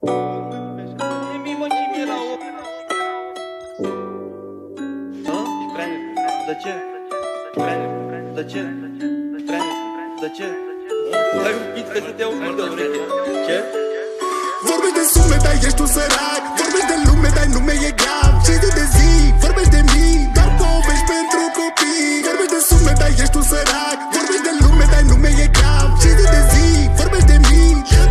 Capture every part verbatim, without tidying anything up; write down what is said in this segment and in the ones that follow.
De ce? De ce? De ce? Hai un pic că să te aud de ureche. Ce? Vorbești de sume, dar ești un sărac. Vorbești de lume, dar nume e grav. Și zi de zi, vorbești de mii, doar povești pentru copii. Vorbești de sume, dar ești un sărac. Vorbești de lume, dar nume e grav. Și zi de zi, vorbești de mii.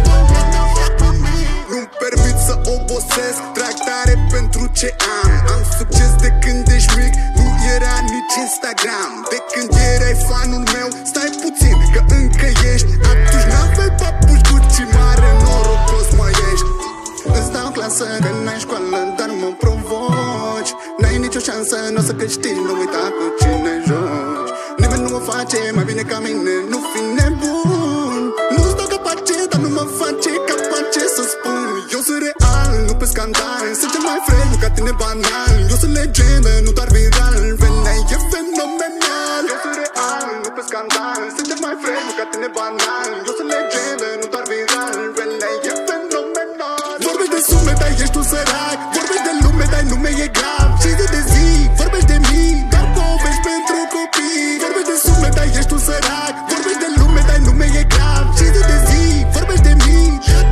Nu-mi permit să obosesc, trag tare pentru ce am. Am succes de când ești mic, nu era nici Instagram. De când erai fanul meu, stai puțin că încă ești. Atunci n-aveai papuci Gucci, mare norocos mai ești. Îți dau clasă că n-ai școală, dar mă provoci. N-ai nicio șansă, n-o să câștigi, nu uita cu cine joci. Nimeni nu o face mai bine ca mine, nu fi nebun. Nu-ți dau capace, dar nu mă face capace să spun. Eu sunt real, nu pe scandal, sunt cel mai fresh, nu ca tine banal. Eu sunt legendă, nu doar viral, Venea e fenomenal. Eu sunt real, nu pe scandal, sunt cel mai fresh, nu ca tine banal. Eu sunt legendă, nu doar viral, Venea e fenomenal. Vorbești de sume, dar ești un sărac. Vorbești de lume, dar nume e grav. Și zi de zi, vorbești de mii, doar povești pentru copii. Vorbești de sume, dar ești un sărac. Vorbești de lume, dar nume e grav. Și zi de zi, vorbești de mii.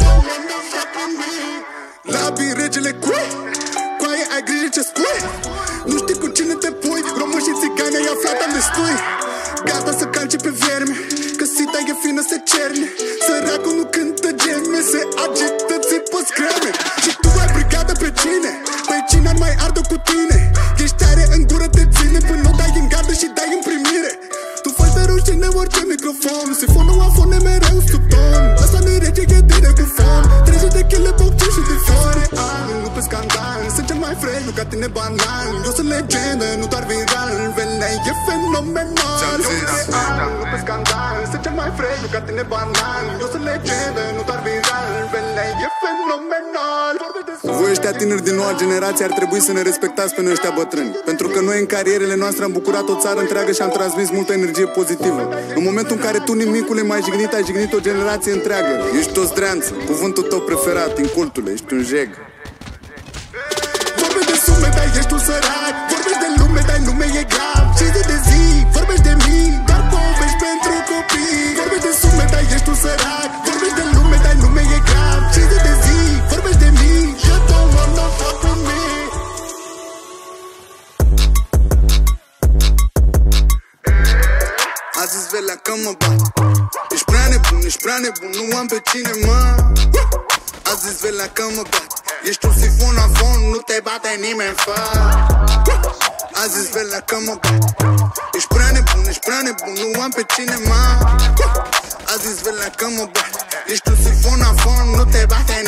Labii regele cui, coaie ai grijă ce spui. Nu știi cu cine te pui, români și țigani ai aflat am destui. Gata să calce pe vierme, că sita e fină se cerne. Săracul nu cântă geme, se agită, țipă screme. Și tu ai brigadă pe cine? Păi cine ar mai ardă cu tine? Ești tare în gură te ține, până nu dai în gardă și dai în primire. Tu faci de rușine orice microfon, sifonul afone mereu sub ton. Asta nu-i rege, e bine cu fon, treizeci de chile bocce și de fiore. Nu pe scandal, sunt cel mai fresh, nu ca tine banal. Eu sunt legendă, nu doar viral, Venea e fenomenal. Eu sunt real, nu pe scandal, sunt cel mai fresh, nu ca tine banal. Eu sunt legendă, nu doar viral, Venea e fenomenal. Voi ăștia tineri din noua generație ar trebui să ne respectați pe noi ăștia bătrâni, pentru că noi în carierele noastre am bucurat o țară întreagă și am transmis multă energie pozitivă. În momentul în care tu, nimicule, m-ai jignit, ai jignit o generație întreagă. Ești o zdreanță, cuvântul tău preferat, incultule, ești un jeg. Vorbești de sume, dar ești un sărac. Vorbești de lume, dar nume e grav. Și zi de zi, vorbești de mii, doar povești pentru copii. Vorbești de sume, dar ești un sărac. Vorbești de lume, dar nume e grav. Și zi de zi, vorbești de mii. You don't want no fuck with me. A zis Velea că mă bat. Ești prea nebun, ești prea nebun, nu am pe cine, mă. A zis Velea că mă bat. Ești un sifon afon, nu te bate nimeni, fă. A zis Velea că mă bat. Ești prea nebun, ești prea nebun, nu am pe cine, mă. A zis Velea că mă bat. Ești un sifon afon, nu te bate